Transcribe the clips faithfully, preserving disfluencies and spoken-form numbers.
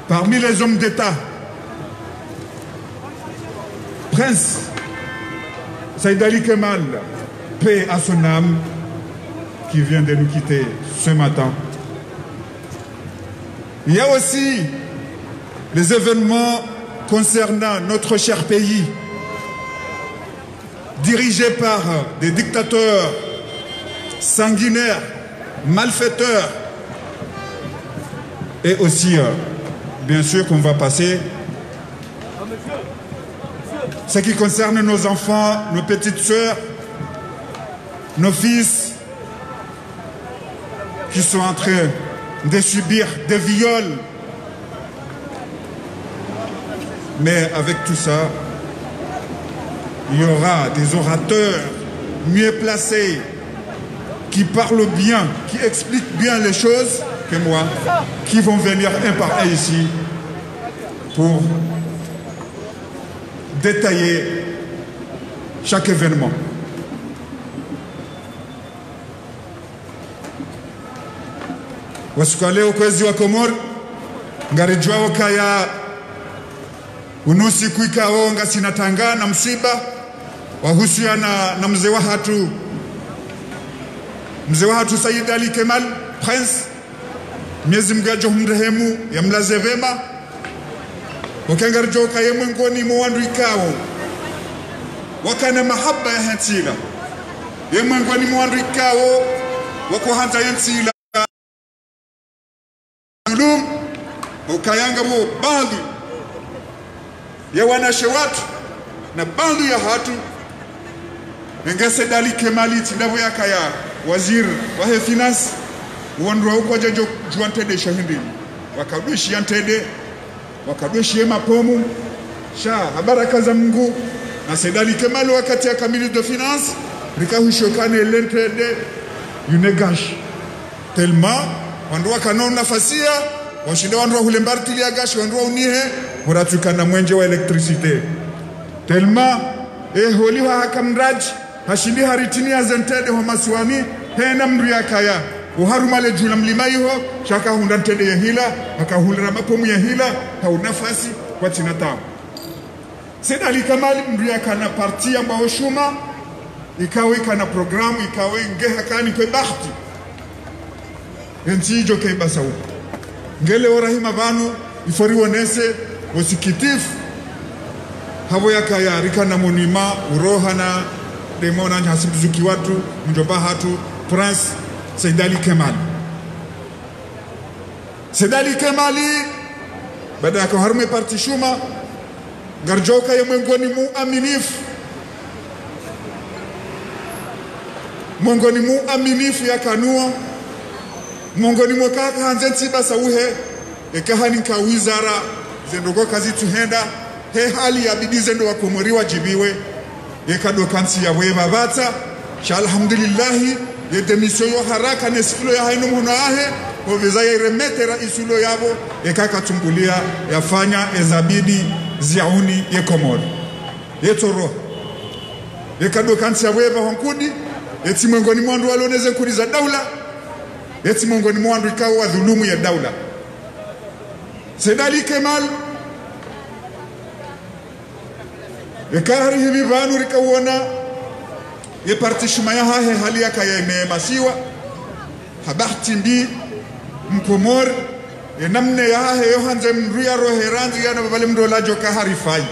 parmi les hommes d'État, Prince Saïd Ali Kemal, paix à son âme, qui vient de nous quitter ce matin. Il y a aussi les événements concernant notre cher pays, dirigé par des dictateurs sanguinaires, malfaiteurs, et aussi, bien sûr, qu'on va passer ce qui concerne nos enfants, nos petites sœurs, nos fils, qui sont en train de subir des viols. Mais avec tout ça, il y aura des orateurs mieux placés, qui parlent bien, qui expliquent bien les choses que moi, qui vont venir un par un ici pour détailler chaque événement. Wasukale ukwezi wa Komoro ngarijwa wakaya unusi kuika onga sinatanga na msiba wahusiana na mzee wa hatu mzee wa hatu Said Ali Kemal Prince, miezi mgajo humrehemu ya mlaze vema wakangarjo kaye mwengoni mwandu ikao wakana mahaba ya hantila ye mwengoni mwandu ikao wako hanta yansila ulum ukayanga mo bandu ya wanashe watu na bandu ya hatu nga Said Ali Kemal tindavo ya kaya wazir wa finance wandwa uko jajo juantede shahindi wakadushi yantede wakadushi mapomu sha habaraka za Mungu na Said Ali Kemal wakati ya kamili de finance rikahishokane lentede yunegash tellement wandwa kanona fasia washinda wandwa hulembartili ya gashi wandwa unihe muratukana mwenje wa electricité tellement eh holiwa hakamraji hashindi haritini ya zentede wa masuani hena mru ya kaya uharumale jula mlima iho shaka hundantede ya hila haka hulira mapomu ya hila hau nafasi kwa tinatamu. Said Ali Kemal mru ya kana parti ya mbao shuma ikawe kana programu ikawe ngeha kani kwe bahti enti ijo kei basa uko ngele orahima vanu ifori wonese wasikitifu havo ya kaya rika na monima urohana demona nhasibuzuki watu mjoba hatu Prince Said Ali Kemal. Said Ali Kemali baada ya kuharume parti shuma garjoka ya mwengoni mu aminifu mwengoni mu aminifu ya kanua mwengoni mu kaka hanzenti basa uhe ekahani nka wizara zendogo kazi tuhenda he hali ya bidi zendo wa komoriwa jibiwe yekado kansi ya weba bata sha alhamdulillahi ye demisio yo haraka nesilo ya hainu mhono ahe koveza ya iremete raisulo yabo yekaka tumbulia yafanya ezabidi ziauni ye Komoro yetoro yekado kansi ya weba honkudi yeti mwengoni mwandu waloneze nkuri za daula yeti mwengoni mwandu ikawa wa dhulumu ya daula. Said Ali Kemal ekahari hivi vanu rikawona ye parti shuma ya hahe hali yaka ya imeemasiwa habahti mbi mkomor ye namne ya hahe yohanze mruya roheranzi ya na babale mdolajo kahari fai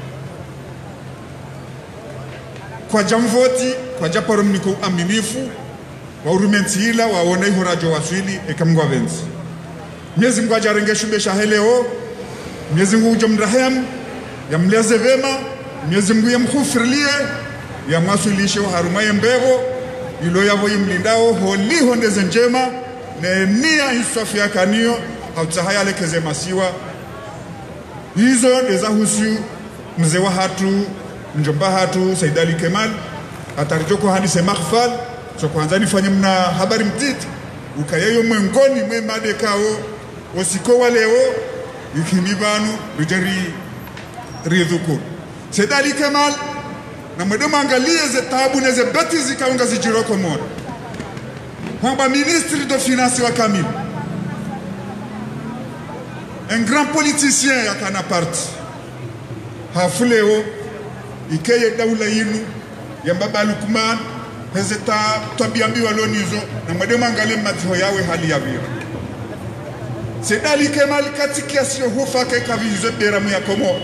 kwa jamvoti kwa japarum niko aminifu wa urumenti hila wa wone hurajo waswili ekamgwa venzi miezi mgwa jarenge shumbe shaheleo miezi mgwa ujomrahem ya mleze vema miezi mgwa ya mkhufrilie ya masulishe harumaye mbego ilo yavo imlindao holi hondeze njema ne nia hisofi ya kanio hautahaya lekeze masiwa hizo deza husu mzee wa hatu mjomba hatu Said Ali Kemal atarijoko hadise makhfal so kwanza nifanye mna habari mtiti ukayeyo mwengoni mwe madekao wasiko waleo ikimibanu rijari ridhukur. Said Ali Kemal na mwedoma angalie ze tabu na ze beti zikaunga zijiro Komoro kwamba ministri de finance wa kamili un grand politicien ya kana parti hafuleo ikeye daula yinu ya baba Lukman hezeta tabiambiwa lonizo na mwedema ngale matiho yawe hali ya vira Sedali Kemal katikia sio hufa ke kavizo beramu ya Komoro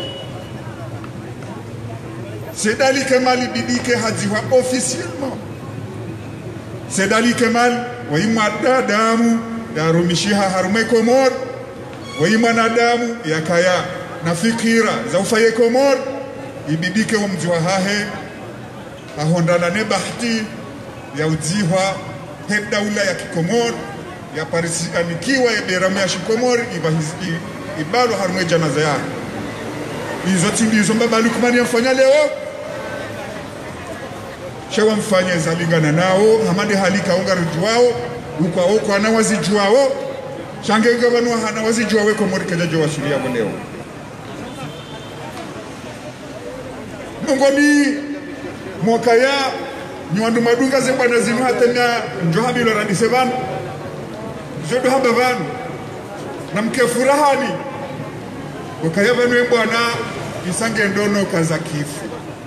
Sedali Kemal bidike hajiwa officiellement Sedali Kemal waima dadamu ya rumishiha harume Komoro waima nadamu ya kaya na fikira za ufaye Komoro ibidike wa mjiwa hahe ahondana ne bahti ya ujiwa he daula ya Kikomoro ya parisanikiwa ya beramu ya Shikomori ibalo harume janaza ya hizo tindizo baba Lukman yafanya leo shewa mfanye zalingana nao hamade halika onga rujuwao ukwa okwa na wazijuwao shange gavana hana wazijuwawe Komori kajajo wasulia leo Mongoni mwaka ya nywandu madunga zebana zinu hatenya njohabilo radisebanu Jodo haba vanu na mke furahani wakayaba nwe bwana isange ndono kaza kifu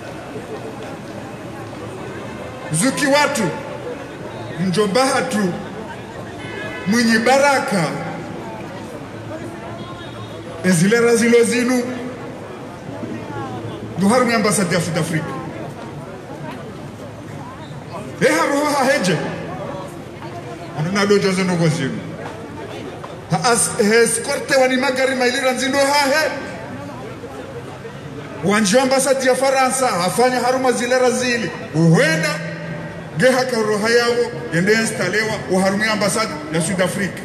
zuki watu njobahatu mwenye baraka ezilera zilo zinu duharu ni ambasadi ya South Africa eha roha heje anuna dojo zeno gozinu As escorte wani magari mailira nzindo hahe wanji ambasadi ya Faransa afanya haruma zilera zili uwenda geha karoha yao yende instalewa uharumia ambasadi ya South Africa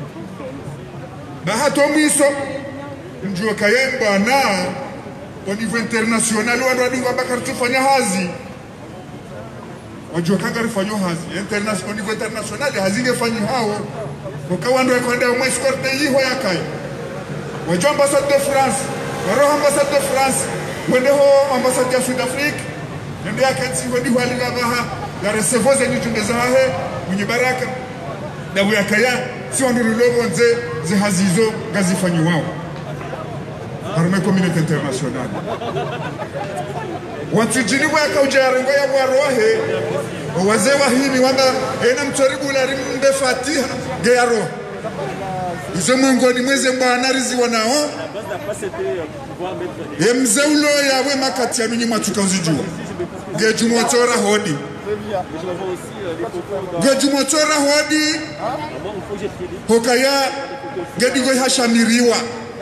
bahato mwiso mjuwa kayemba na au niveau international wadwadingu wabakari tufanya hazi wajua kangari fanyo hazi international au niveau international hazinge fanyi hao Wakawando ya kwenda wa escorte yiho ya kai wajua ambassade de France waroho ambassade de France wende ho ambassade ya South Africa nende ya kensi wadi wali gabaha ya resevoze ni tundezahe mwenye baraka na uyakaya si wandiru lobo nze ze hazizo gazifanyi wao harume community international watujini waka ujayarengo ya warohe wazewa hini wanda ena mtoribu la rimbe fatiha geyaro izo mongoni mweze mbanarizi wanao ye mzeulo yawe makati ya nunyi matuka uzijua gejumotora hodi gejumotora hodi hokaya gedigo hashamiriwa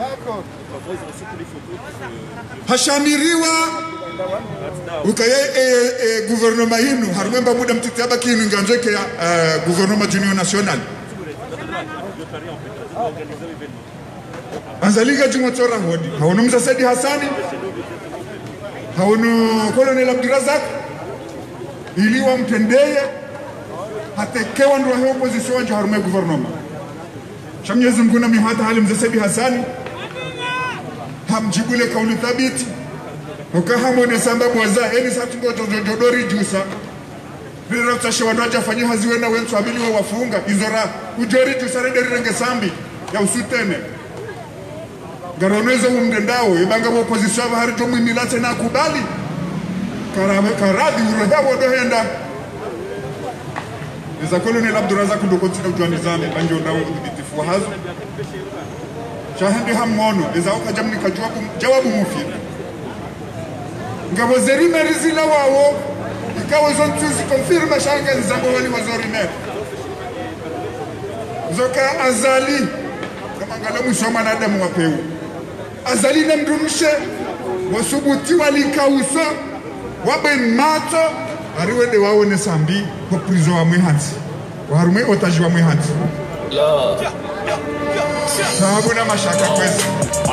hashamiriwa ukaya e, e, gouvernement hinu harumemba muda mtitaba kinu nganjeke ya uh, gouvernement d'union nationale anzaliga jumotora hodi haunu mzasedi Hasani haunu Colonel Abdurazak iliwa mtendeye hatekewa nduwa heo opposition wanja harume gouvernement shamnyezi mguna mihata hali mzasedi Hasani hamjibule kauli thabiti ukahamone sababu waza eni satungo jodori jusa vile utashe wanaja fanyi haziwe na wensu abili wa wafunga izora ujori jusa renderi renge sambi ya usutene garoneze umdendao ibanga wa opposition bahari jomu milate na kubali karame karadi uroha wodohenda iza Colonel Abdurazak ndo kontina ujuani zame banjo ndawo uditifu wa hazo shahindi hamono iza ukajamni kajawabu jawabu mufiri ngabo zerime rizila wao ikawa zontuzi confirma shanga nzambo wali wazorime zoka azali kama ngala musoma na damu wapeu azali na mdumishe wasubuti walikauso waben mato ariwende waone sambi ko prison wa mwihanzi warume otaji wa mwihanzi yo sababu na mashaka kwezi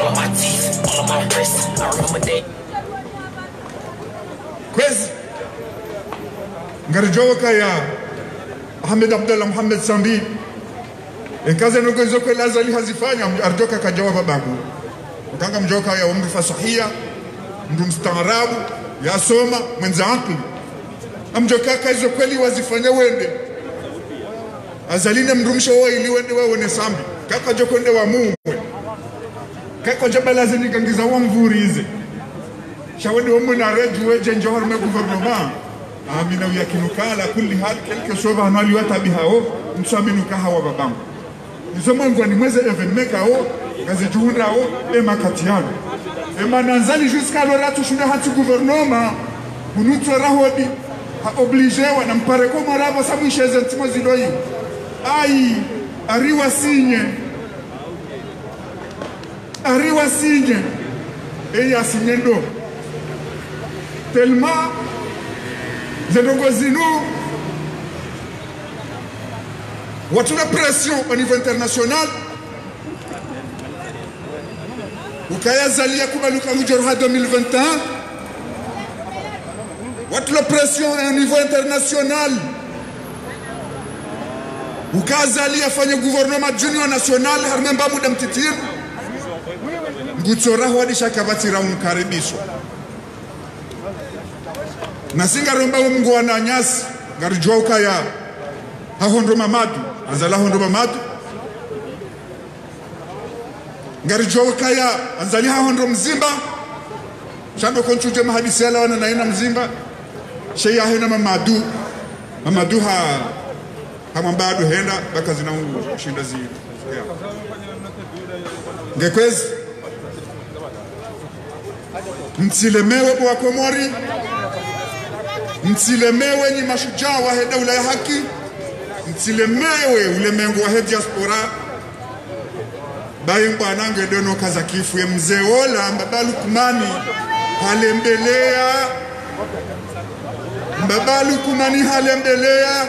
kwezi ngarijoka ya Ahmed Abdullah Muhammad Sambi ekaze nugezo kwa lazali hazifanya arjoka kajawa babangu ukanga mjoka ya umri fasahia mdu mstaarabu ya soma mwenza akli amjoka kazo kweli wazifanya wende azaline mrumsho wao ili wende wao ne Sambi kaka jokonde wa Mungu kako jabala zeni gangiza wa mvurize shawadi omu na reju weje njohar me gouvernement amina yakinukala kulli hal quelque chose hanali watabi hao msaminuka hawa babangu nisomo ngwani mweze evenement kao gaze juhunda hao e makatiano e mananzali jusqu'à l'heure tu shunda hatu gouvernement bunutso rahodi ha obligé wana mpare ko morabo samuisheze ntimo ziloi ai ariwa sinye ariwa sinye e ya sinyendo tellement zeno watu la pression au niveau international ukayazalia kubaluka mujorha deux mille vingt et un watu la pression au niveau international ukazalia fanya gouvernement junior national harmemba muda mtitir ngutsora hwadi shakabatira umkaribisho nasinga romba mungu wananyasi ngarijwa ukaya hahondo mamadu anzala hondo mamadu ngarijwa ukaya anzali hahondo mzimba shando konchuje mahadisi yala wana naina mzimba sheya hena mamadu mamadu ha hamambadu henda baka zina shinda zi ngekwezi mtsilemewe kwa Komori mtsilemewe ni mashujaa wa daula ya haki mtsilemewe ulemengo wa diaspora bayi mbwanange dono kaza kifu ya mzee ola mbabalu kumani halembelea mbabalu kumani halembelea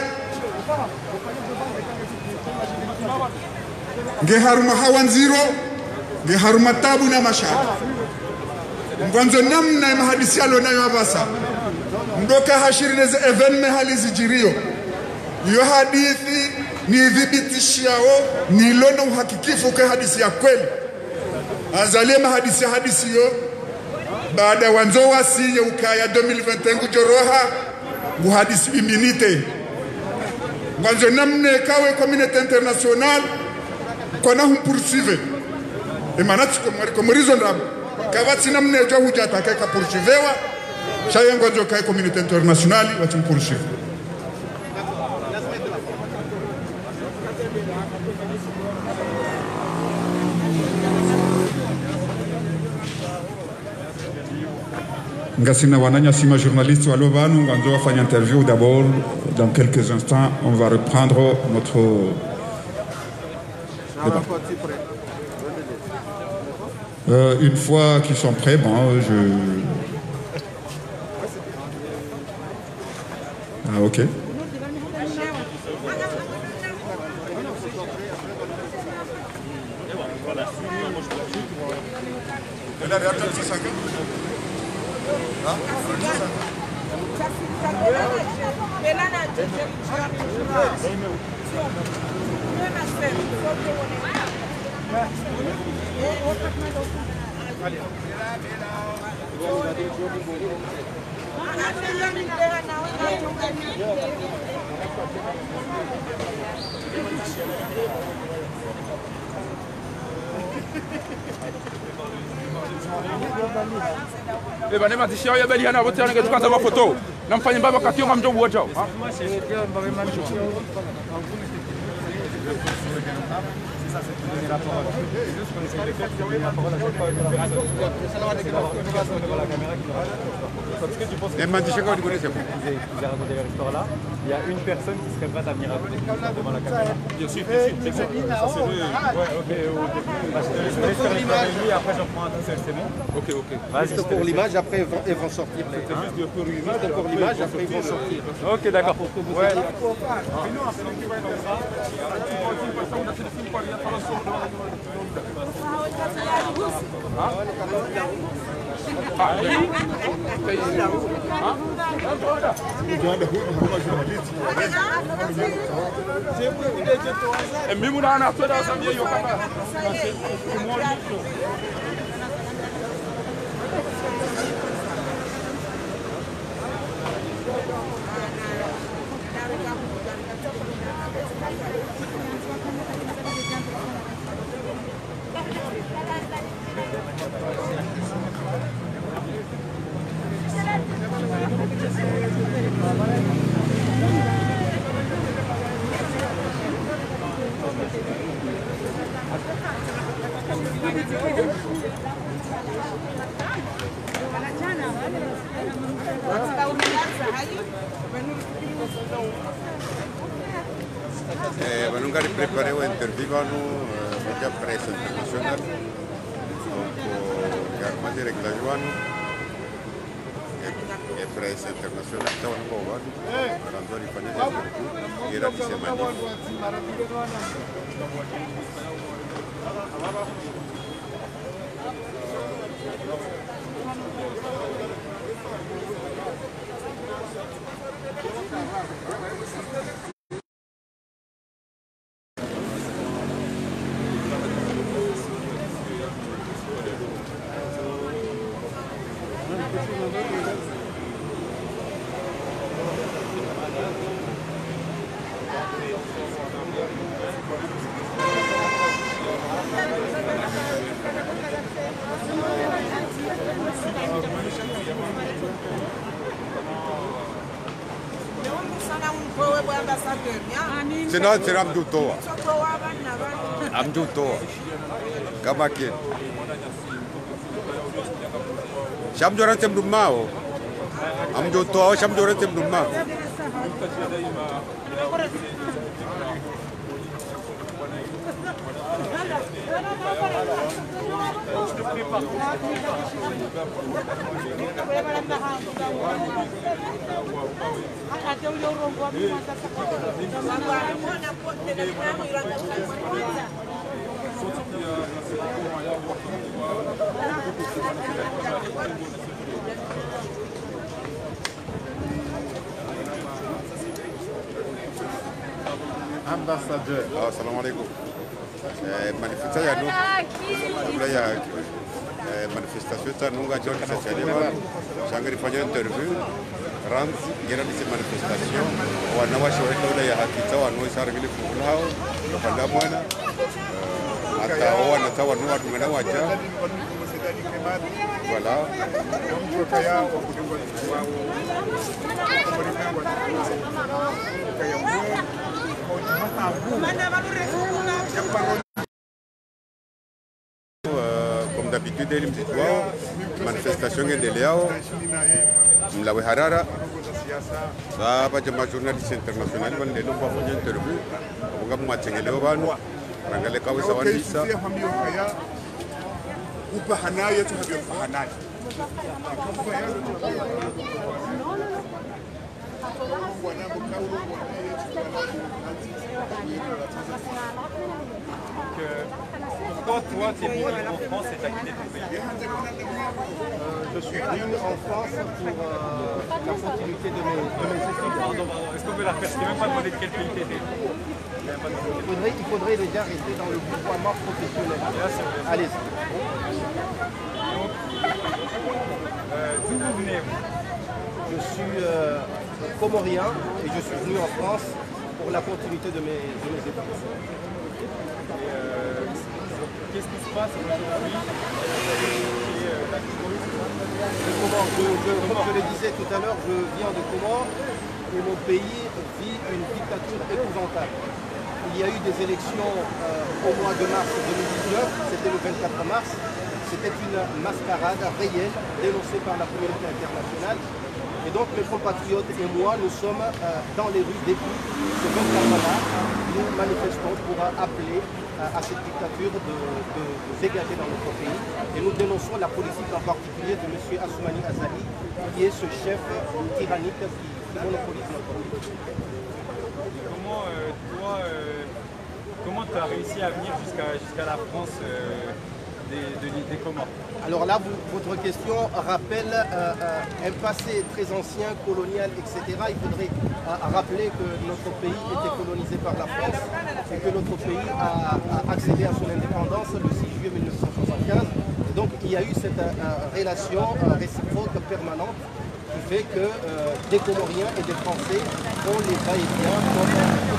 nge haruma hawanziro nge haruma tabu na mashaka mwanzo namna ya mahadisi yalo nayo abasa mdoka hashirineze evenme hali zijirio iyo hadithi ni dhibitishao ni lona uhakikifu kwa hadisi ya kweli azalie mahadisi ya hadisi yo baada wanzo wasinye ukaya deux mille vingt et un kujoroha muhadisi iminite mwanzo namne kawe community international kona hum poursuivre e manati komorizo ndabo kawati namne jo hujata ka poursuivrewa shayengo jo kai community international watu poursuivre Ngasina wananya sima journaliste wa Lobanu nganzo wafanya interview d'abord dans quelques instants on va reprendre notre débat. Euh, une fois qu'ils sont prêts, bon, je... Ah, ok. Le bane matishia ya beli hana wote ange tukata mafoto namfanya baba katio ngamjo wote hao Et Mantichaka, vous connaissez vous avez raconté l'histoire-là. Il y a une personne qui serait prête à venir devant la caméra. Bien sûr, bien sûr, c'est bon. Ça c'est le... Ouais, ok, ok. Je vais faire l'histoire de lui, après j'en prends un seul, c'est bon. Ok, ok. Juste pour l'image, après ils vont, ils vont sortir. C'est juste pour l'image, Juste pour l'image, après ils vont sortir. Ok, d'accord. Ouais. E mimi na ana toda sabia hiyo kaka. Eh, ben, nous avons préparé une interview à nous, média presse internationale. Donc, il y a un réglage à nous. Et presse internationale, ça va nous voir. Quand on y connaît des interviews, il y a des semaines. Sinon, c'est Amdou Toa. Amdou Toa. Kamakin. Sham Joran Tem Dumao. Amdou Toa, Sham Joran Tem Dumao. Ambassadeur. Ah, salam alaikum. Manifestation ya nous. Ya manifestation ta nunga John Sachalewa. Shangri fanya interview. Rand gera di manifestation. Wana wa shaweka ule ya hakika wanu sargili fulhao. Panda mwana. Ata wana tawa nuwa tumena waja. Voilà. Euh, comme d'habitude, il me dit wow, manifestation est déléao, mlawe harara, ça va être journaliste international, on est là pour faire une interview, on va matcher les lobanu, rangale kawe sawanisa. Upa hanaya tu habio hanaya. Pourquoi toi tu es venu en France et tu as quitté ton pays? Euh, je suis venu en France pour euh, la continuité de mes, de mes études. Pardon, pardon, est-ce qu'on peut la faire? Je t'ai même pas demandé de quel pays tu étais. Il faudrait, il faudrait déjà rester dans le déploiement professionnel. Allez-y. Euh, D'où vous venez? Je suis euh, comorien et je suis venu en France pour la continuité de mes, de mes études. Et euh, qu'est-ce qui se passe aujourd'hui? De Comores, je, je, comme je le disais tout à l'heure, je viens de Comores et mon pays vit une dictature épouvantable. Il y a eu des élections euh, au mois de mars deux mille dix-neuf, c'était le vingt-quatre mars. C'était une mascarade réelle dénoncée par la communauté internationale. Et donc mes compatriotes et moi, nous sommes euh, dans les rues depuis ce vingt-quatre mars. Nous manifestons pour appeler euh, à cette dictature de, de, de dégager dans notre pays. Et nous dénonçons la politique en particulier de M. Assoumani Azali, qui est ce chef tyrannique qui, qui monopolise notre pays. Comment euh, toi, euh, comment tu as réussi à venir jusqu'à jusqu'à la France euh, des, de, des Comores? Alors là, vous, votre question rappelle euh, euh, un passé très ancien, colonial, et cetera. Il faudrait euh, rappeler que notre pays était colonisé par la France et que notre pays a, a accédé à son indépendance le six juillet mille neuf cent soixante-quinze. Et donc il y a eu cette euh, relation euh, réciproque permanente qui fait que euh, des Comoriens et des Français ont les va-et-vient comme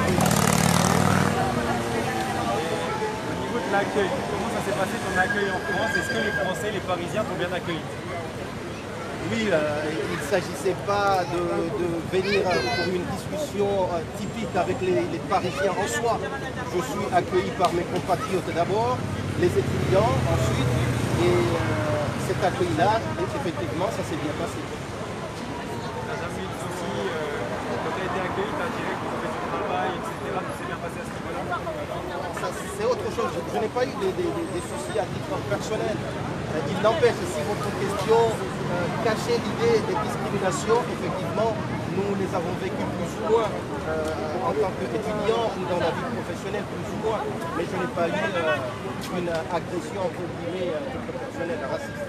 Au niveau de l'accueil, comment ça s'est passé ton accueil en France? Est-ce que les Français, les Parisiens t'ont bien accueilli? Oui, euh, il ne s'agissait pas de, de venir pour une discussion euh, typique avec les, les Parisiens en soi. Je suis accueilli par mes compatriotes d'abord, les étudiants ensuite, et euh, cet accueil-là, effectivement, ça s'est bien passé. T'as jamais eu de soucis, euh, quand tu as été accueilli, tu as direct pour faire ton travail, et cetera. Tout s'est bien passé à ce niveau-là? C'est autre chose, je, je n'ai pas eu des, des, des soucis à titre personnel. Euh, il n'empêche, si votre question euh, cachait l'idée des discriminations, effectivement, nous les avons vécues plus ou moins euh, en tant qu'étudiants ou dans la vie professionnelle plus ou moins, mais je n'ai pas eu euh, une agression entre guillemets euh, personnelle raciste.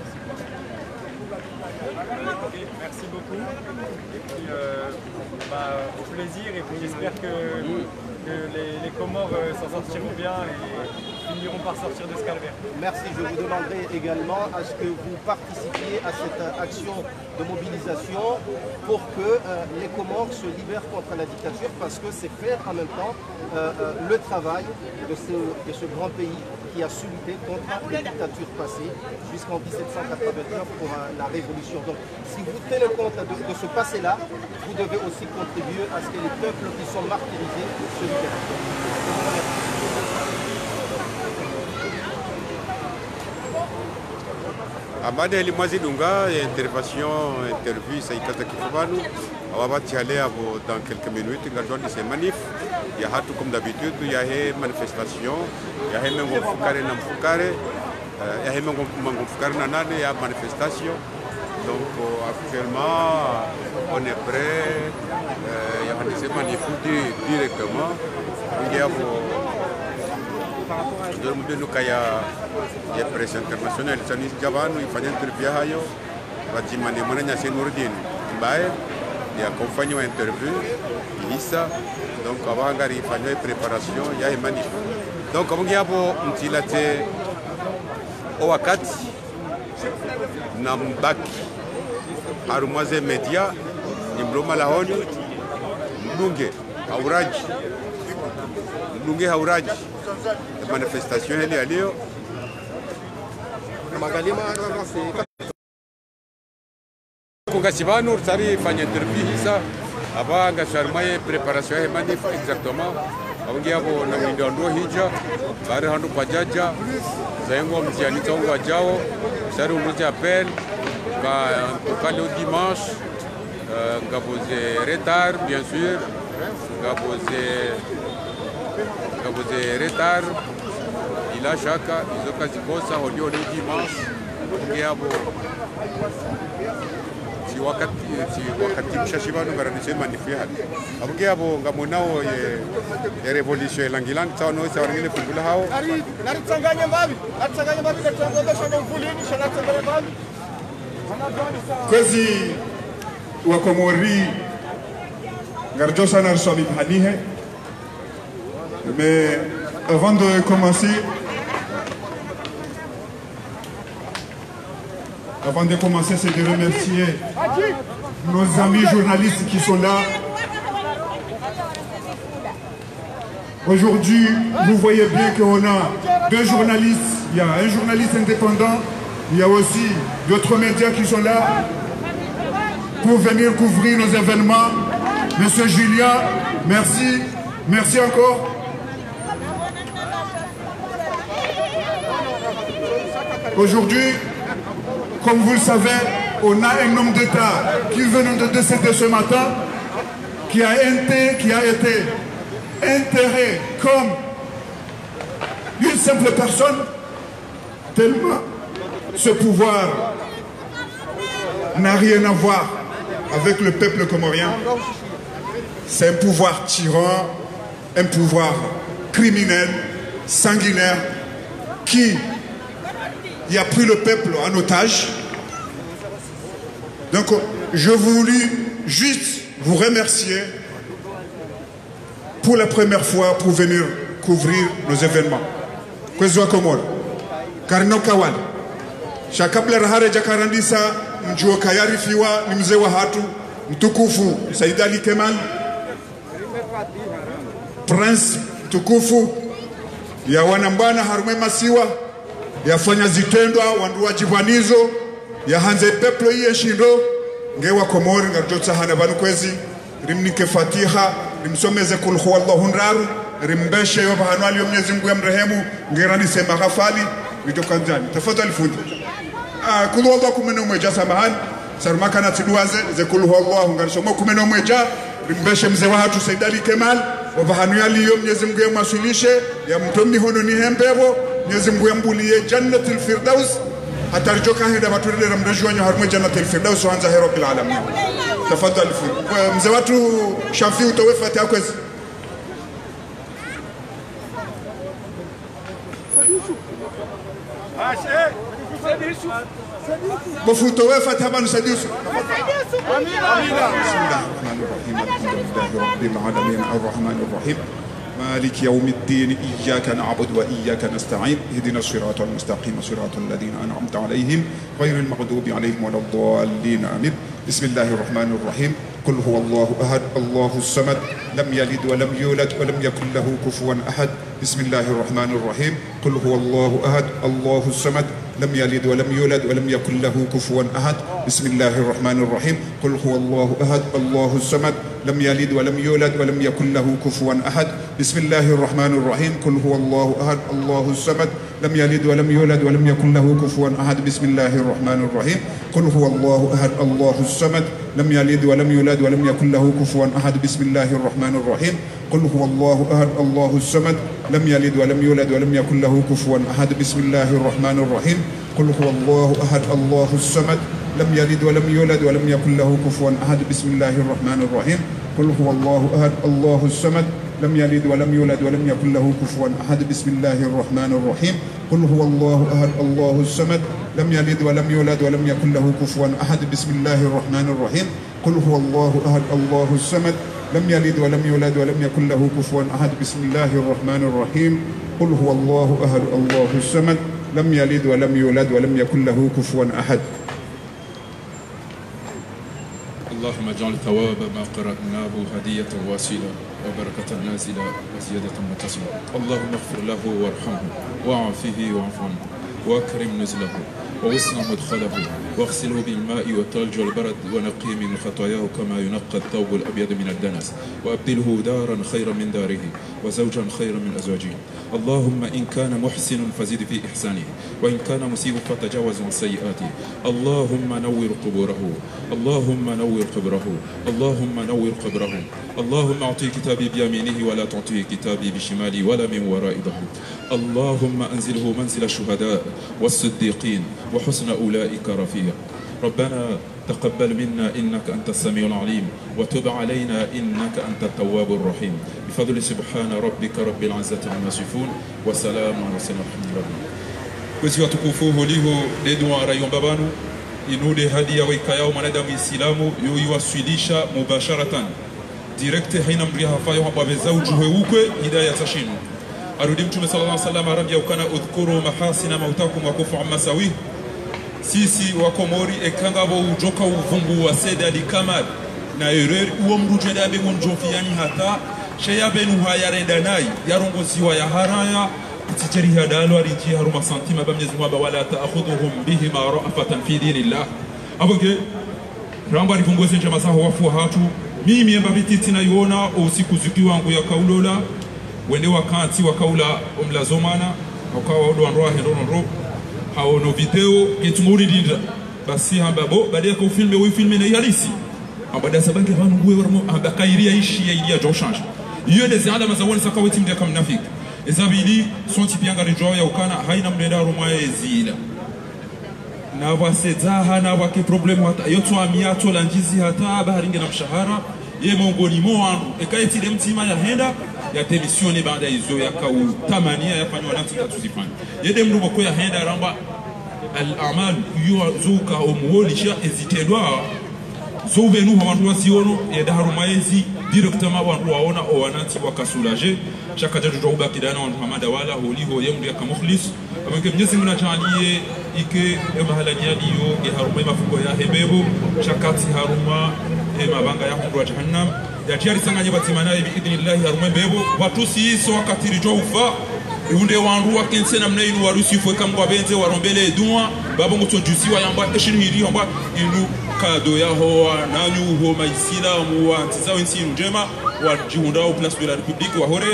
Ok, merci beaucoup. Et puis, euh, bah, au plaisir. Et puis, j'espère que, que les, les Comores euh, s'en sortiront bien et finiront par sortir de ce calvaire. Merci. Je vous demanderai également à ce que vous participiez à cette action de mobilisation pour que euh, les Comores se libèrent contre la dictature, parce que c'est faire en même temps euh, euh, le travail de ce, de ce grand pays qui a su lutter contre les dictatures passées jusqu'en mille sept cent quatre-vingt-neuf pour euh, la révolution. Donc si vous tenez compte de, de ce passé-là, vous devez aussi contribuer à ce que les peuples qui sont martyrisés se libèrent. Amade Limazi Dunga, intervention, interview, ça y est, Kifabanu. On va y aller dans quelques minutes. Gardons ces manifs. Il y a tout comme d'habitude, il y a des manifestations, il y a des manifestations, il y a des manifestations, il y a des manifestations. Donc actuellement, on est prêt. Il y a des manifestations directement. Il y a nous il y a presse internationale, ça nous Javan, il faut interviewer hayo, bâtiment de Monanya Senurdin, Mbaye, il y a compagnie interview, Issa, donc avant il faut une préparation, il y a une manif. Donc comme il y a un petit latte au wakati, Nambak, Harumaze Media, Nimbloma Lahoni, Mlunge, Hauraji, Mlunge Hauraji. Manifestation elle est allée. Kongasibanu sari fanya interview hisa aba ngasharmaye preparation ya manif exactement abangi abo na windondo hija bari handu pajaja zayengo mtiani tongo ajao sari unuti appel ka tukale au dimanche ngaboze retard bien sûr ngaboze ngaboze retard ila shaka izoka zikosa holio le dimanche ngiabo si wakati si wakati mshashibano garanise manifia abugiabo ngamonao ye revolution langilang tano sa ngile kugula hao nari tsanganya mbabi nari tsanganya mbabi ka tsangoda shaka mvulini shana tsanganya mbabi Kozi wa Komori Garjosa na Shabib Hanihe. Mais avant de commencer, avant de commencer, c'est de remercier nos amis journalistes qui sont là. Aujourd'hui, vous voyez bien qu'on a deux journalistes. Il y a un journaliste indépendant, il y a aussi d'autres médias qui sont là pour venir couvrir nos événements. Monsieur Julien, merci. Merci encore. Aujourd'hui, comme vous le savez, on a un homme d'État qui venait de décéder ce matin, qui a été, qui a été enterré comme une simple personne, tellement ce pouvoir n'a rien à voir avec le peuple comorien. C'est un pouvoir tyran, un pouvoir criminel, sanguinaire, qui a pris le peuple en otage. Donc, je voulais juste vous remercier pour la première fois pour venir couvrir nos événements. Kwezwa Komoro, Karno Kawal, Shakabla Rahare Jakarandisa, Mjuo Kayari Fiwa, ni mzee wa hatu, mtukufu Said Ali Kemal, Prince mtukufu ya wanambana Harume Masiwa, yafanya zitendwa wanduwa jivanizo ya hanze peplo iye shindo ngewa Komori ngarjotsa hana banu kwezi rimnike fatiha rimsomeze kul huwallahu nraru rimbeshe yo bahano aliyo Mwenyezi Mungu amrehemu ngirani sema ghafali vitokanzani tafadhali fundi ah kulu Allah kumeno mweja samahani sarmaka na tiduaze ze kulu Allah ngarisoma kumeno mweja rimbeshe mzee wa hatu Saidali Kemal wa bahano aliyo Mwenyezi Mungu yamwasilishe ya mtomi hono ni hembevo Mwenyezi Mungu yambulie jannatul firdaus atarijoka henda maturele na mrejo wanyo harumwe jannatul firdaus wanza hero bil alamin tafadhali fundi mzee watu Shafi utowefa takwezi بفوتو وفات هبانو سديوسو آمين آمين بسم الله الرحمن الرحيم الحمد لله رب العالمين الرحمن الرحيم مالك يوم الدين إياك نعبد وإياك نستعين اهدنا الصراط المستقيم صراط الذين أنعمت عليهم غير المغضوب عليهم ولا الضالين آمين بسم الله الرحمن الرحيم قل هو الله أحد الله الصمد لم يلد ولم يولد ولم يكن له كفوا أحد بسم الله الرحمن الرحيم قل هو الله أحد الله الصمد لم يلد ولم يولد ولم يكن له كفوا أحد بسم الله الرحمن الرحيم قل هو الله أحد الله الصمد لم يلد ولم يولد ولم يكن له كفوا أحد بسم الله الرحمن الرحيم قل هو الله أحد الله الصمد لم يلد ولم يولد ولم يكن له كفوا أحد بسم الله الرحمن الرحيم قل هو الله أحد الله الصمد لم يلد ولم يولد ولم يكن له كفوا أحد بسم الله الرحمن الرحيم قل هو الله أحد الله الصمد لم يلد ولم يولد ولم يكن له كفوا أحد بسم الله الرحمن الرحيم قل هو الله أحد الله الصمد لم يلد ولم يولد ولم يكن له كفوا أحد بسم الله الرحمن الرحيم قل هو الله أحد الله الصمد لم يلد ولم يولد ولم يكن له كفوا أحد بسم الله الرحمن الرحيم قل هو الله أحد الله الصمد لم يلد ولم يولد ولم يكن له كفوا أحد بسم الله الرحمن الرحيم قل هو الله أحد الله الصمد لم يلد ولم يولد ولم يكن له كفوا أحد بسم الله الرحمن الرحيم قل هو الله أحد الله الصمد لم يلد ولم يولد ولم يكن له كفوا أحد. اللهم اجعل ثواب ما قرأناه هدية واصلة وبركة نازلة وزيادة متصلة. اللهم اغفر له وارحمه وعافه واعف عنه واكرم نزله ووسع مدخله واغسله بالماء والثلج والبرد ونقي من خطاياه كما ينقى الثوب الأبيض من الدنس وأبدله دارا خيرا من داره وزوجا خيرا من أزواجه. اللهم إن كان محسن فزد في إحسانه وإن كان مسيء فتجاوز عن سيئاته. اللهم نور قبوره اللهم نور قبره اللهم نور قبره. اللهم أعطيه كتابي بيمينه ولا تعطيه كتابي بشمالي ولا من وراء ظهره. اللهم أنزله منزل الشهداء والصديقين وحسن أولئك رفيقا. ربنا تقبل منا إنك أنت السميع العليم وتب علينا إنك أنت التواب الرحيم. بفضل سبحان ربك رب العزة عما يصفون وسلام على المرسلين والحمد لله. Kwezi watukufu holiho dedu wa rayon babanu inude hadi ya wikayao mwanadamu Islamu yoiwasilisha mubasharatan direkte haina mria hafayo habaveza ujuhe ukwe hidaya tashinu arudi mtume sallallahu alaihi wasallam arambia ukana udhkuru mahasina mautakum wa kufu amma sawih. Sisi wakomori ekangabo ujoka uvumbu wa Saidali Kemal na ereri uo mrujende abe ngonjofiani hata sheya benu hayarenda nai yarongoziwa ya haraya tijeri hadalo ariji haruma santima bamnyezi mwaba wala ta'khudhuhum bihima ra'afatan fi dinillah. Aboge ramba rifungoze njema saho wafu hatu mimi emba bititi na yona usiku zuki wangu ya kaulola wende wakati wakaula omlazomana wakawa odo anroa hendono hao no video ketunguri dinda basi hambabo baada ya kufilme wewe filme na halisi abada sabange vanu wewe warmo abakairia ishi ya ilia jo change iyo des alama za woni sakaweti mde kama nafiki ezabili son tipianga rejo ya ukana haina mnenda roma ezila na wasezaha na wake problemu hata yoto amiato lanjizi hata baharinge na mshahara ye mongoni mo ekaiti de mtima ya henda ya televisione baada hizo ya kau tamania yafanywa na tutazifanya yede mrumo kwa henda ramba al-amal yuzuka umuolisha ezitedwa zovenu hawantu wasiono ya darumaezi directement wantu waona o wanati wakasulaje chaka jaju joba kidana wantu hamada wala holiho yemdu ya kamukhlis abenge mnyezi mna jalie ike emahalani yaliyo ya haruma mafuko ya hebebo chakati haruma mabanga ya hundu wa jahannam ya tiari sanganye batimanaye bi idnillahi haruma bebo watu si so wakatiri jofa unde wanru wakense namna inu warusi fwe kamwa benze warombele edunwa babo nguto jusiwa yamba eshinu hiri yamba inu kado ya hoa nanyu ho maisila mu wa ntizao nsi njema wa jihunda au place de la République wa horea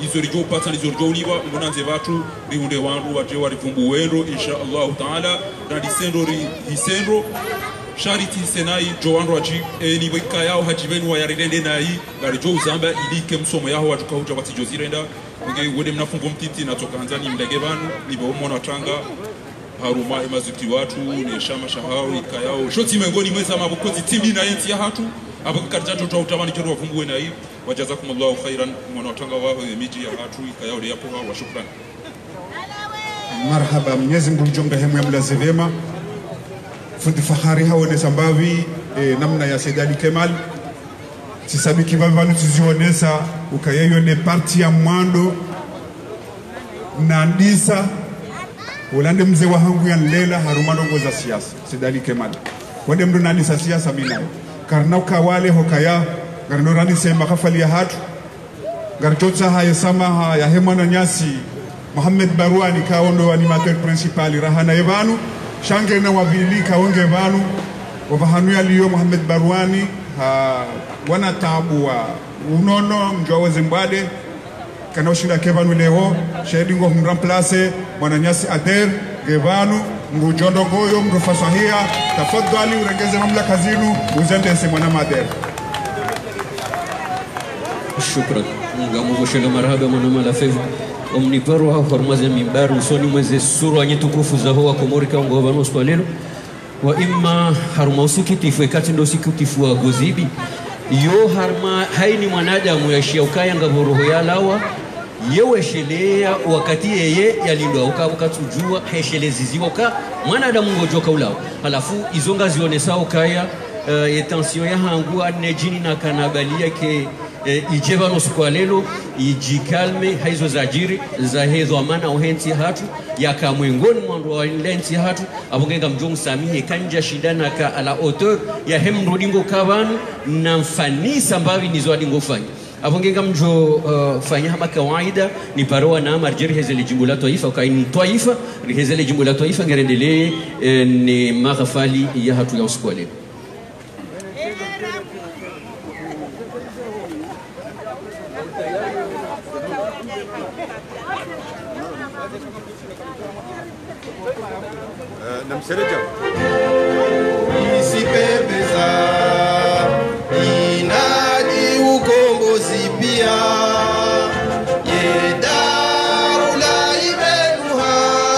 izorijo upata izorijo uliwa mbonanze watu rihunde wandu waje warivumbu wendo insha Allah taala na disendo ri hisendo Charity Senai Joan Raji ni wika yao hajivenu wa yaridende na hii gari jo uzamba ili kemsomo yao watuka huja wati jozirenda nge wede mnafungo mtiti na toka hanzani mdegevanu ni bomo na tranga haruma emazuki watu ni shama shahao ika yao shoti mengoni mweza mabukozi timi na yenti ya hatu hapo karjato tu utamani kero wafungue na hii wajazakumullahu khairan mwana tranga wao miji ya hatu ika yao yapo wa shukran. Marhaba, Mwenyezi Mungu mjomba hemu ya mlaze vema fundi fahari haone sambavi e, namna ya Saidali Kemal sisabiki vavanu tuzionesa ukayeyo ne parti ya mwando na ndisa ulande mzee wa hangu ya nlela harumano ngoza siasa Saidali Kemal wande mdu nandisa siasa minayo karna ukawale hokaya garno rani sema kafali ya hatu garjotsa haya sama ya hemana nyasi Mohamed Barouani kaondo animateur principal rahana evanu shange na wavili kaonge vanu wavahanu ya liyo Mohamed Barouani ha, wana tabu wa unono mjwawe zimbade kana ushinda kevanu leo shahidi ngo mramplace mwananyasi Ader gevanu mrujondo goyo mrufasahia tafadhali urengeze mamlaka zinu uzendese mwana Mader. Shukran ngamu goshelo marhaba mwana malafevu omniparwa hormaze mimbar usoni mweze suru anyitukufu za hoa komorika ngova no swalelo wa imma harma usikitifu ekati ndo sikitifu wa gozibi yo harma haini mwanadamu yashia ukaya ngaboroho ya lawa yewe shelea wakati yeye yalindwa ukatujua hesheleziziwa ka mwanadamu ngojoka ulao alafu izonga zione sawa kaya uh, etension ya hangu anejini na kanabalia ke E, ijeba no sikwalelo ijikalme haizo zajiri za hezo amana ohenti hatu yaka mwengoni mwandu wa lenti hatu abongenga mjongu samihe kanja shidana ka ala auteur ya hemrudingo kabanu na mfanisa mbavi nizo adingo fanya abongenga mjo uh, fanya hama kawaida ni paroa na marjeri hezele jimbo la taifa kwa ni taifa hezele jimbo la taifa ngerendele eh, ni maghafali ya hatu ya usikwalelo. Namsereja isipepeza inadi ukombozi pia yedaula ibenuha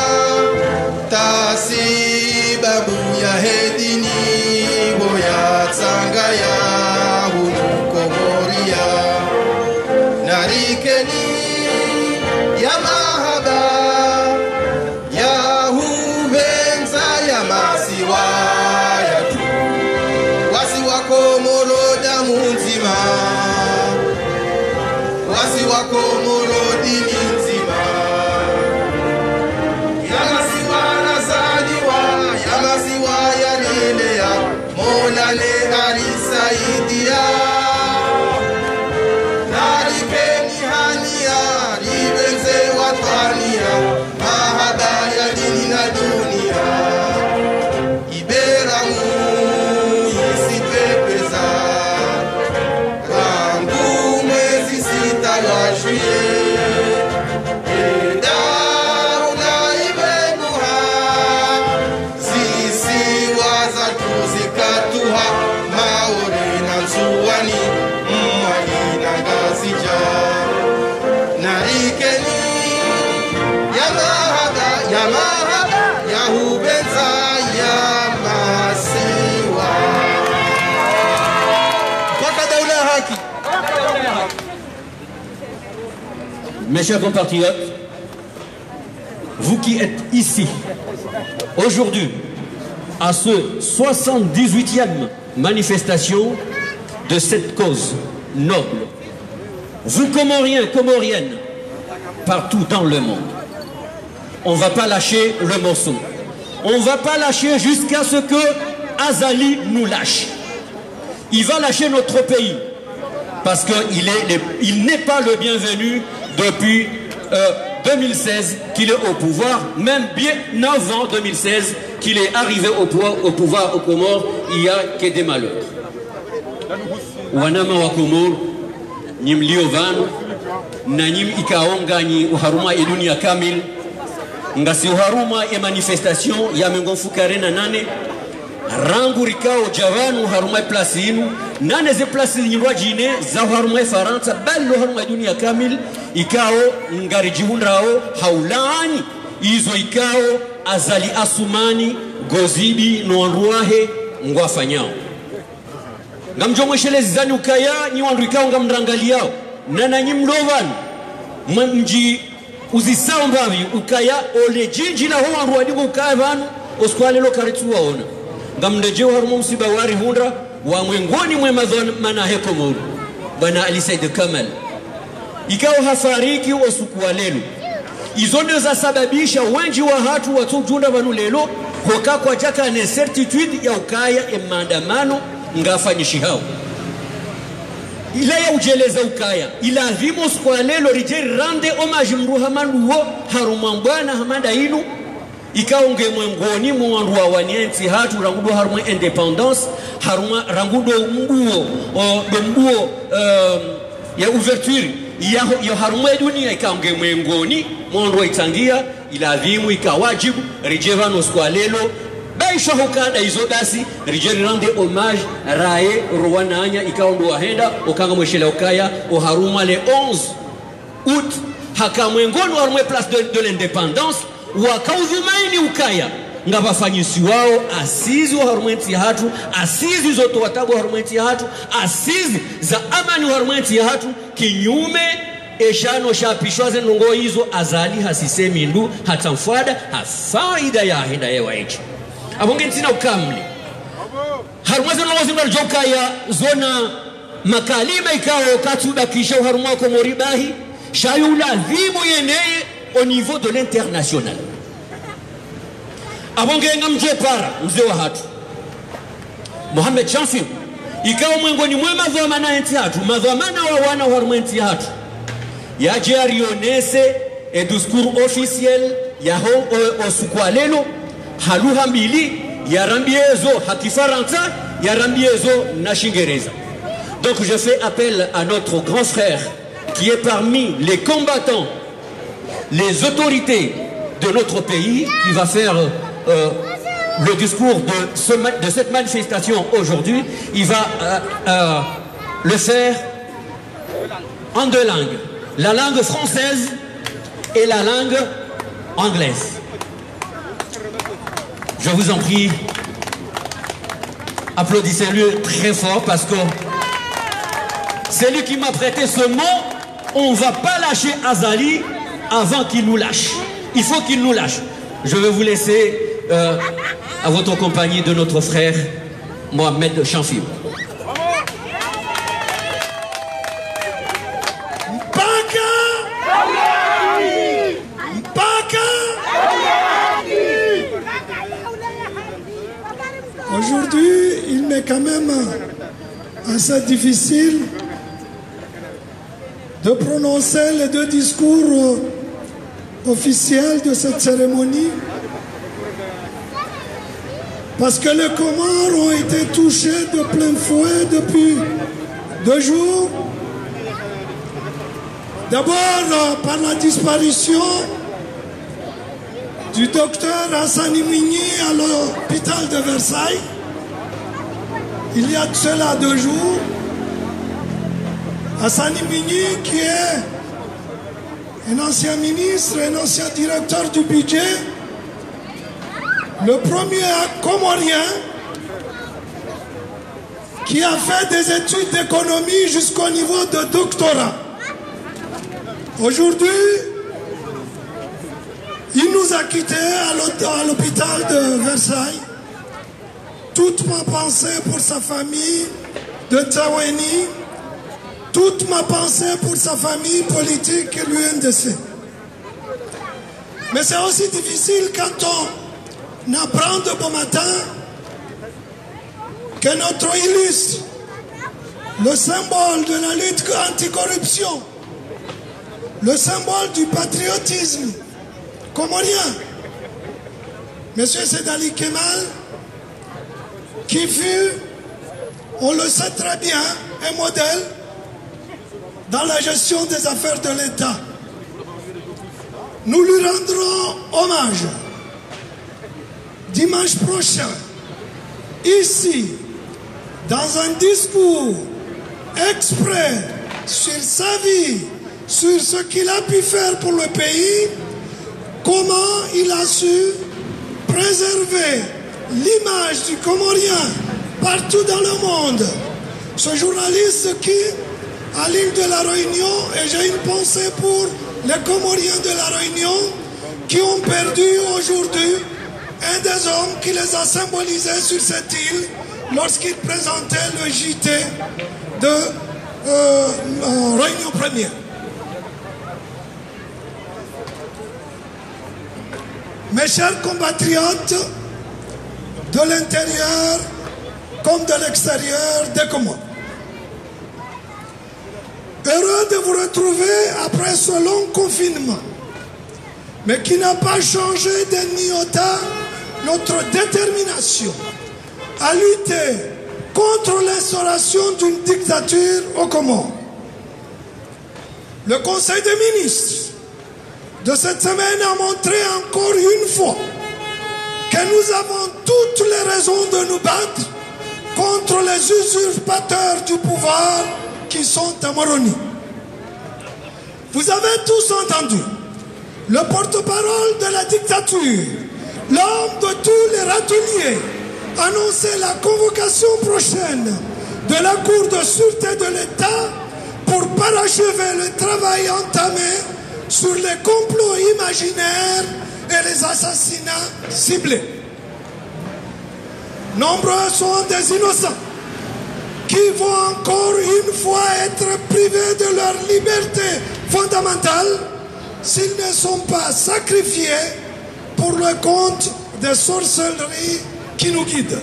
tasibabu ya hedini boya tsanga ya hunukomoria narikeni ya mahaba masiwaya tu wasi wako moroda munzima wasi wako morodi nzima ya masiwa nasadiwa ya masiwa ya lelea mola le alisaidia narikeni hania ribenze watania mahaba ya dini na dunia Mes chers compatriotes, vous qui êtes ici, aujourd'hui, à ce soixante-dix-huitième manifestation de cette cause noble, vous Comoriens, Comoriennes, partout dans le monde, on ne va pas lâcher le morceau. On ne va pas lâcher jusqu'à ce que Azali nous lâche. Il va lâcher notre pays parce qu'il n'est pas le bienvenu depuis euh, deux mille seize qu'il est au pouvoir, même bien avant deux mille seize qu'il est arrivé au pouvoir, au pouvoir aux Comores, il n'y a que des malheurs. Wanama wa Comores, Nimliovano, nanyim ikaonga ni uharuma ya dunia kamil ngasi uharuma ya manifestation ya mengonfu karena nane rangu rikao javanu uharuma ya plasi inu nane ze plasi nyirwa jine za uharuma ya Faransa bali uharuma ya dunia kamil ikao ngari jihundrao haulani izo ikao azali asumani gozibi noanruahe ngwafanyao ngamjo mweshelezi zani ukaya ni wandu ikao ngamrangaliao na nanyi mdovan mji uzisao mbavi ukaya ole jinji na hoa wandu wadigo ukaya vanu oskwale lo karitu waona ngamdejeo harumo msiba wari hundra wa mwengoni mwe mana heko moru bana Ali Said Kamal ikao hafariki osukuwa lelu izo ndio za sababisha wengi wa hatu watu junda vanu lelo hoka kwa jaka ne certitude ya ukaya emandamano ngafanyishi hao ila ya ujeleza ukaya ila vimos kwa lelo rijeri rande hommage mruha manduo harumambwana hamanda inu ikaonge mwengoni mwandu wa wanienti hatu rangudo harumwe independence harumwa rangudo mbuo do mbuo um, ya ouverture ya, ya harumwe dunia ikaonge mwengoni mwandu wa itangia ila vimu ikawajibu rijevano kwa lelo baisha hukada izo basi rijeri rande hommage rae rwana anya ikaondo wahenda okanga mweshela ukaya o haruma le onze août haka mwengoni harumwe place de, de l'indépendance wakaudhumaini ukaya ngabafanyisi wao asizi wa harumwenti ya hatu asizi zoto watabu wa harumwenti ya hatu asizi za amani wa harumwenti ya hatu kinyume eshano shapishwaze nungo hizo azali hasisemi ndu hata mfada hafaida ya henda yewa echi abonge ntina ukamli harumwaze nungo zimla joka ya zona makalima ikao katuba kisha uharumwa ko moribahi shayula dhimu yeneye au niveau de l'international abonge ngamje para mzee wa hatu Mohamed Shamsi ikao mwengoni mwe madhamana enti hatu madhamana wa wana wa harumwenti hatu ya jarionese et discours officiel ya ho osukwalelo haluha mbili ya rambiezo hakifaranta ya rambiezo na shingereza. Donc je fais appel à notre grand frère qui est parmi les combattants, les autorités de notre pays, qui va faire euh, le discours de, ce, de cette manifestation aujourd'hui. Il va euh, euh, le faire en deux langues, la langue française et la langue anglaise. Je vous en prie, applaudissez-le très fort parce que c'est lui qui m'a prêté ce mot. On ne va pas lâcher Azali avant qu'il nous lâche. Il faut qu'il nous lâche. Je vais vous laisser euh, à votre compagnie de notre frère Mohamed Shamsi. Aujourd'hui, il m'est quand même assez difficile de prononcer les deux discours officiels de cette cérémonie parce que les Comores ont été touchés de plein fouet depuis deux jours. D'abord par la disparition du docteur Hassani Migny à l'hôpital de Versailles, il y a de cela deux jours. Hassani Migny, qui est un ancien ministre, un ancien directeur du budget, le premier Comorien qui a fait des études d'économie jusqu'au niveau de doctorat. Aujourd'hui, il nous a quittés à l'hôpital de Versailles. Toute ma pensée pour sa famille de Taweni, toute ma pensée pour sa famille politique et l'U N D C. Mais c'est aussi difficile quand on apprend de bon matin que notre illustre, le symbole de la lutte anticorruption, le symbole du patriotisme comorien, M. Sedali Kemal, qui fut, on le sait très bien, un modèle dans la gestion des affaires de l'État. Nous lui rendrons hommage dimanche prochain, ici, dans un discours exprès sur sa vie, sur ce qu'il a pu faire pour le pays, comment il a su préserver l'image du Comorien partout dans le monde. Ce journaliste qui, à l'île de la Réunion, et j'ai une pensée pour les Comoriens de la Réunion, qui ont perdu aujourd'hui un des hommes qui les a symbolisés sur cette île lorsqu'il présentait le J T de euh, euh, Réunion Première. Mes chers compatriotes de l'intérieur comme de l'extérieur des Comores, heureux de vous retrouver après ce long confinement, mais qui n'a pas changé d'un iota notre détermination à lutter contre l'instauration d'une dictature aux Comores. Le Conseil des ministres de cette semaine a montré encore une fois que nous avons toutes les raisons de nous battre contre les usurpateurs du pouvoir qui sont à Moroni. Vous avez tous entendu le porte-parole de la dictature, l'homme de tous les râteliers, annoncer la convocation prochaine de la Cour de sûreté de l'État pour parachever le travail entamé sur les complots imaginaires et les assassinats ciblés. Nombreux sont des innocents qui vont encore une fois être privés de leur liberté fondamentale s'ils ne sont pas sacrifiés pour le compte des sorcelleries qui nous guident.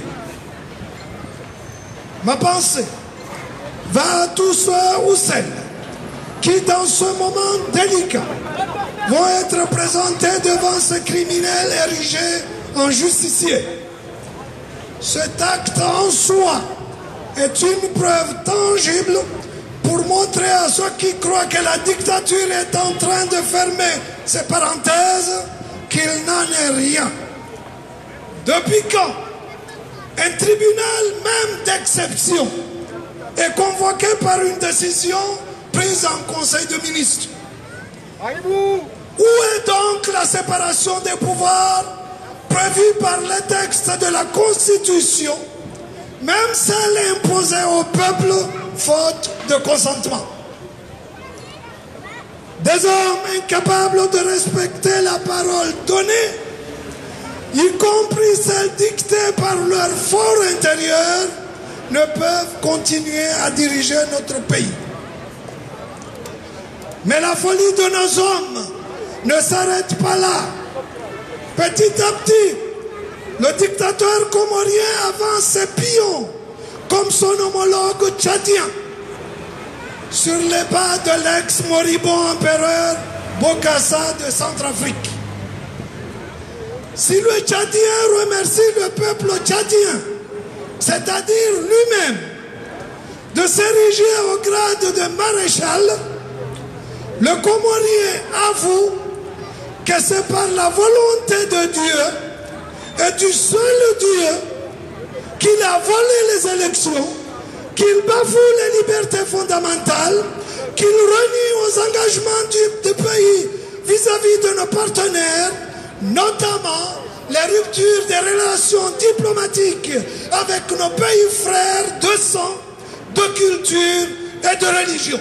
Ma pensée va à tous ceux ou celles qui, dans ce moment délicat, vont être présentés devant ces criminels érigés en justiciers. Cet acte en soi est une preuve tangible pour montrer à ceux qui croient que la dictature est en train de fermer ses parenthèses qu'il n'en est rien. Depuis quand un tribunal, même d'exception, est convoqué par une décision prise en Conseil de ministres? Où est donc la séparation des pouvoirs prévue par les textes de la Constitution, même celle imposée au peuple faute de consentement? Des hommes incapables de respecter la parole donnée, y compris celle dictée par leur fort intérieur, ne peuvent continuer à diriger notre pays. Mais la folie de nos hommes ne s'arrête pas là. Petit à petit, le dictateur comorien avance ses pions comme son homologue tchadien sur les pas de l'ex-moribond empereur Bokassa de Centrafrique. Si le Tchadien remercie le peuple tchadien, c'est-à-dire lui-même, de s'ériger au grade de maréchal, le Comorien avoue que c'est par la volonté de Dieu et du seul Dieu qu'il a volé les élections, qu'il bafoue les libertés fondamentales, qu'il renie aux engagements du, du pays vis-à-vis de nos partenaires, notamment les ruptures des relations diplomatiques avec nos pays frères de sang, de culture et de religion.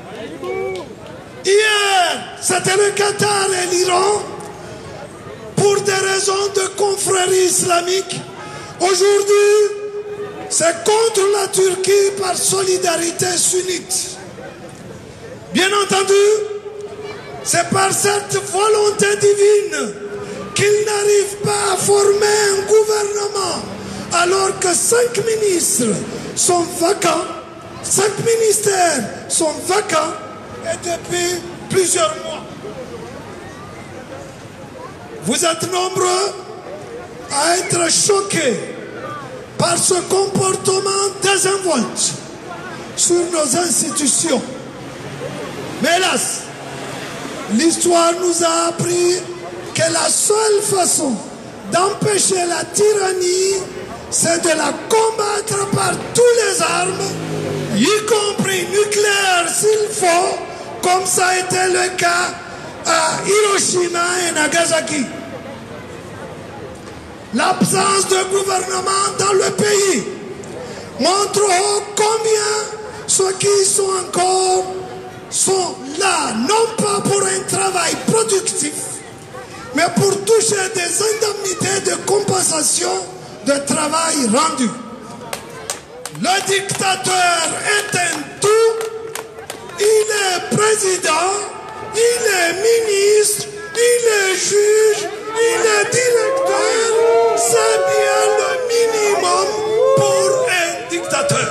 Hier, c'était le Qatar et l'Iran pour des raisons de confrérie islamique. Aujourd'hui, c'est contre la Turquie par solidarité sunnite. Bien entendu, c'est par cette volonté divine qu'il n'arrive pas à former un gouvernement alors que cinq ministres sont vacants, cinq ministères sont vacants et depuis plusieurs mois. Vous êtes nombreux à être choqués par ce comportement désinvolte sur nos institutions. Mais hélas, l'histoire nous a appris que la seule façon d'empêcher la tyrannie, c'est de la combattre par toutes les armes, y compris nucléaires s'il faut, comme ça a été le cas à Hiroshima et Nagasaki. L'absence de gouvernement dans le pays montre combien ceux qui sont encore sont là, non pas pour un travail productif, mais pour toucher des indemnités de compensation de travail rendu. Le dictateur est un tout, il est président, il est ministre, il est juge, il est directeur, c'est bien le minimum pour un dictateur.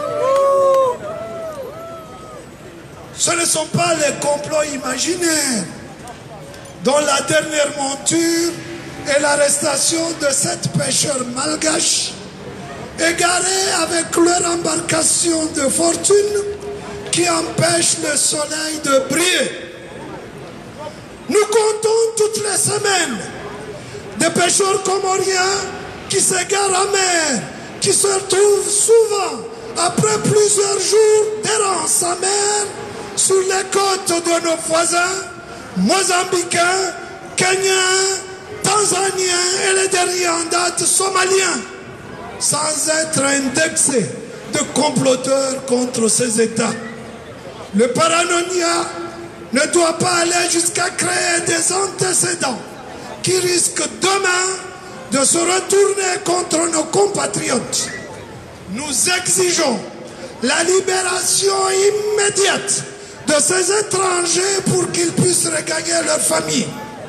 Ce ne sont pas les complots imaginaires dont la dernière monture est l'arrestation de sept pêcheurs malgaches égarés avec leur embarcation de fortune qui empêche le soleil de briller. Nous comptons toutes les semaines des pêcheurs comoriens qui s'égarent en mer, qui se retrouvent souvent après plusieurs jours d'errance en mer sur les côtes de nos voisins mozambicains, kenyans, tanzaniens et les derniers en date somaliens, sans être indexés de comploteurs contre ces États. Le paranoïa ne doit pas aller jusqu'à créer des antécédents qui risquent demain de se retourner contre nos compatriotes. Nous exigeons la libération immédiate de ces étrangers pour qu'ils puissent regagner leur famille.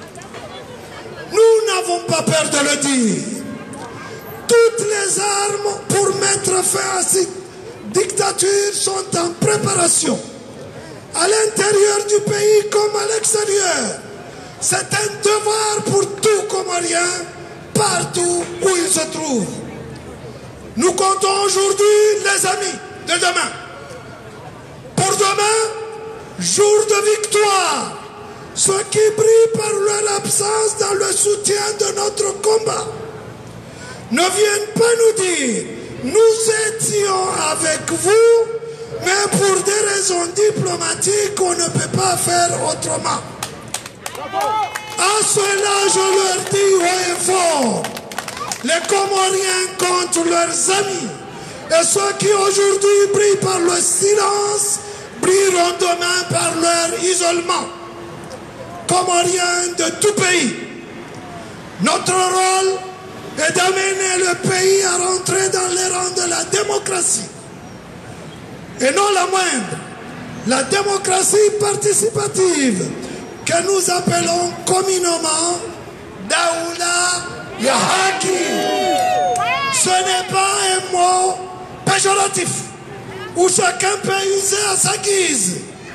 Nous n'avons pas peur de le dire. Toutes les armes pour mettre fin à cette dictature sont en préparation. À l'intérieur du pays comme à l'extérieur. C'est un devoir pour tout Comorien, partout où il se trouve. Nous comptons aujourd'hui les amis de demain. Pour demain, jour de victoire, ceux qui brillent par leur absence dans le soutien de notre combat ne viennent pas nous dire « nous étions avec vous », mais pour des raisons diplomatiques, on ne peut pas faire autrement. À cela, je leur dis haut et fort, les Comoriens contre leurs amis, et ceux qui aujourd'hui brillent par le silence, brilleront demain par leur isolement. Comoriens de tout pays, notre rôle est d'amener le pays à rentrer dans les rangs de la démocratie. Et non la moindre, la démocratie participative que nous appelons communément Daoula Yahaki. Ce n'est pas un mot péjoratif où chacun peut user à sa guise.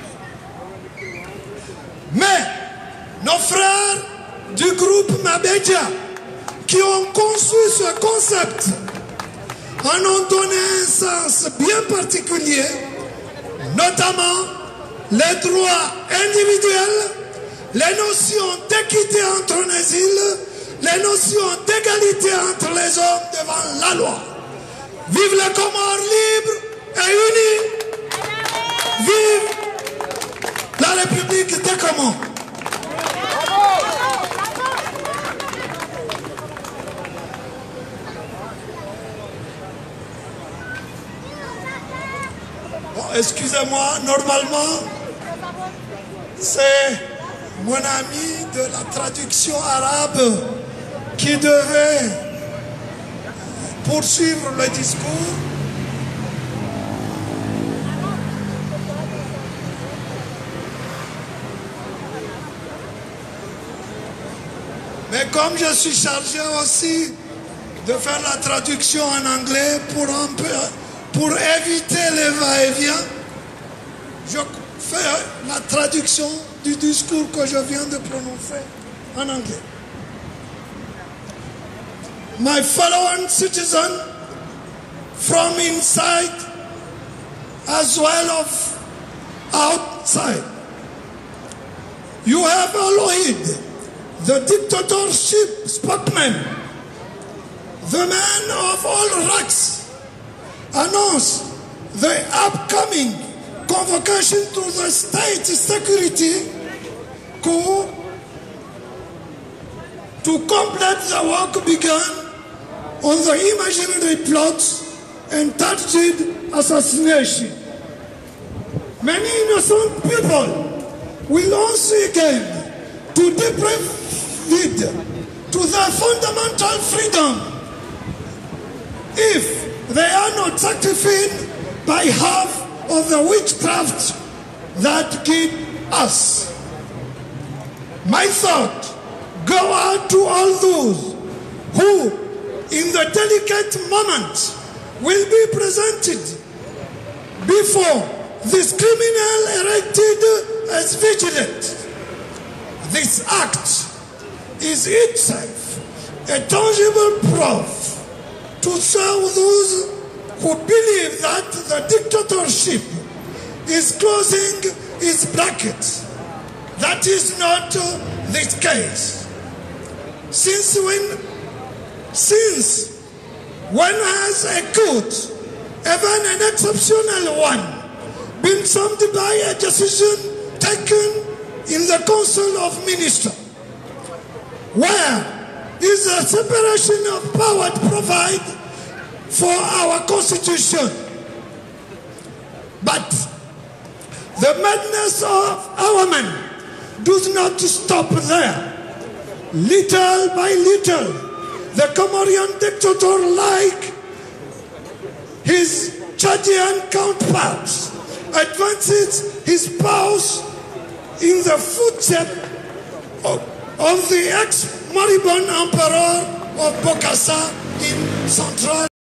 Mais nos frères du groupe Mabedja qui ont conçu ce concept en ont donné un sens bien particulier, notamment les droits individuels, les notions d'équité entre les îles, les notions d'égalité entre les hommes devant la loi. Vive les Comores libres et unis! Vive la République des Comores! Excusez-moi, normalement, c'est mon ami de la traduction arabe qui devait poursuivre le discours. Mais comme je suis chargé aussi de faire la traduction en anglais pour un peu... Pour éviter les va-et-vient, je fais la traduction du discours que je viens de prononcer en anglais. My fellow citizens from inside as well as outside, you have Aloid, the dictatorship spokesman, the man of all ranks, announced the upcoming convocation to the State Security Corps to complete the work begun on the imaginary plots and targeted assassination. Many innocent people will once again to deprive to their fundamental freedom if they are not sacrificed by half of the witchcraft that keep us. My thought go out to all those who in the delicate moment will be presented before this criminal erected as vigilant. This act is itself a tangible proof to show those who believe that the dictatorship is closing its brackets. That is not uh, the case. Since when, since when has a good, even an exceptional one, been summed by a decision taken in the Council of Ministers? Where is the separation of power to provide for our Constitution? But the madness of our men does not stop there. Little by little, the Comorian dictator, like his Chadian counterparts, advances his powers in the footsteps of, of the ex-moribund emperor of Bokassa in Central